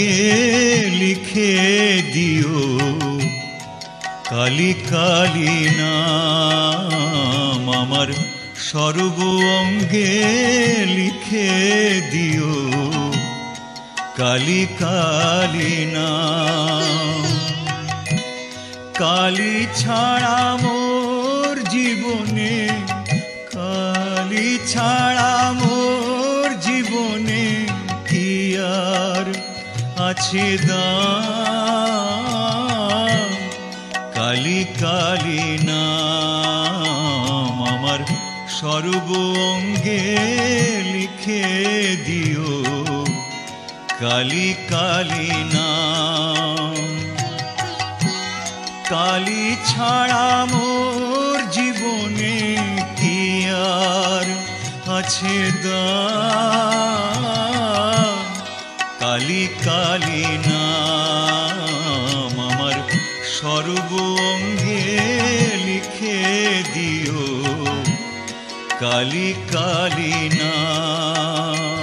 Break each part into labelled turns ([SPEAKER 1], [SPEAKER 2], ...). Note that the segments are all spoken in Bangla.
[SPEAKER 1] অঙ্গে লিখে দিও কালী কালী নাম আমার সর্ব অঙ্গে লিখে দিও কালী কালী নাম। কালী ছাড়া মোর জীবনে, কালী ছাড়া মোর জীবনে কি আর আছে দাম। কালী কালী নাম আমার সর্ব অঙ্গে লিখে দিও কালী কালী নাম। কালী ছাড়া মোর জীবনে কি আর আছে দাম। কালী কালী নাম আমার সর্ব অঙ্গে লিখে দিও কালী কালী নাম।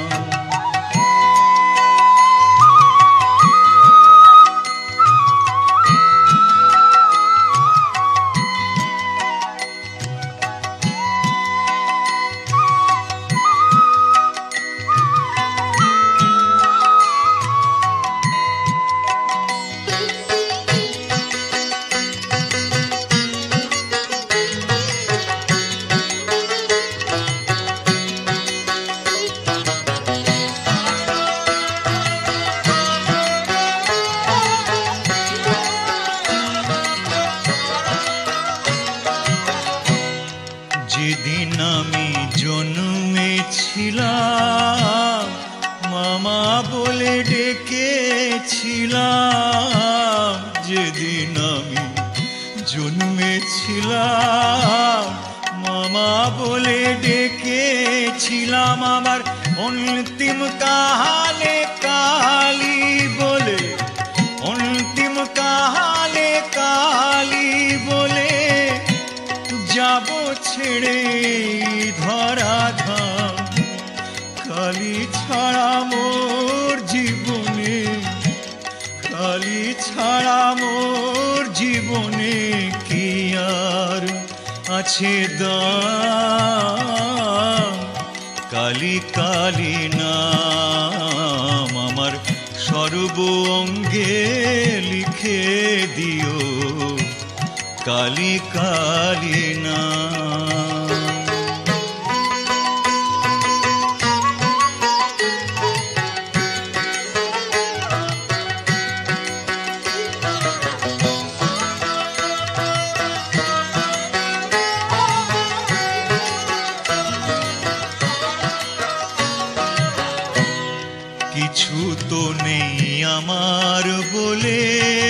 [SPEAKER 1] যেদিন আমি জন্মেছিলাম মামা বলে ডেকেছিলাম। যেদিন আমি জন্মেছিলাম মামা বলে ডেকেছিলাম। আমার অন্তিম কালে কালী বলে, অন্তিম কালে কালী বলে যাব ছেড়ে ধরাধাম। কালী ছাড়া মোর জীবনে, কালী ছাড়া মোর জীবনে কি আর আছে দাম। কালী কালী নাম আমার সর্ব অঙ্গে লিখে দিও কালী কালী নাম। কিছু তো নেই আমার বলে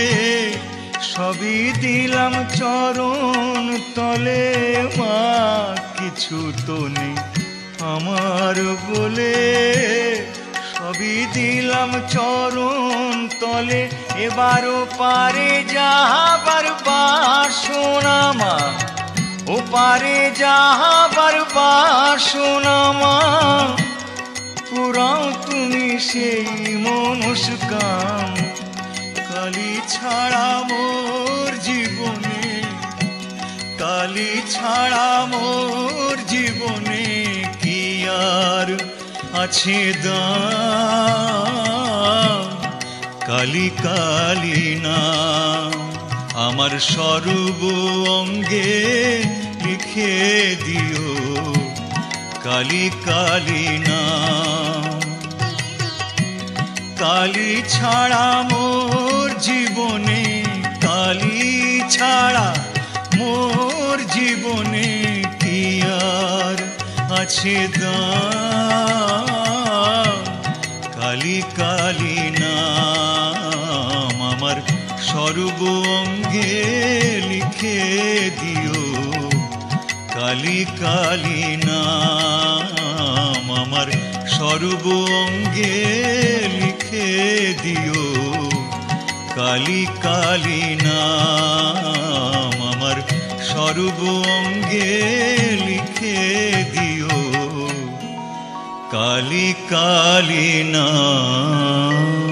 [SPEAKER 1] সবই দিলাম চরণ তলে মা। কিছু তো নেই আমার বলে সবই দিলাম চরণ তলে। এবারও পারে যাহাবার বাসনা মা, ও পারে যাহাবার বাসনা মা। পুরাও তুমি সেই মনস্কাম। কালী ছাড়া মোর জীবনে, কালী ছাড়া মোর জীবনে কি আর আছে দাম। কালী কালী নাম আমার সর্ব অঙ্গে লিখে দিও কালী কালী নাম। কালী ছাড়া মোর জীবনে, কালী ছাড়া মোর জীবনে কি আর আছে দাম। কালী কালী নাম আমার সর্ব অঙ্গে লিখে দিও কালী কালী নাম আমার সর্ব অঙ্গে লিখে দিও কালী কালী নাম আমার সর্ব অঙ্গে লিখে দিও কালী কালী নাম।